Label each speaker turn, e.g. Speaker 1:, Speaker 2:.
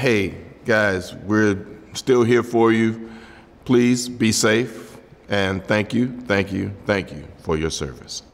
Speaker 1: hey, guys, we're still here for you. Please be safe, and thank you for your service.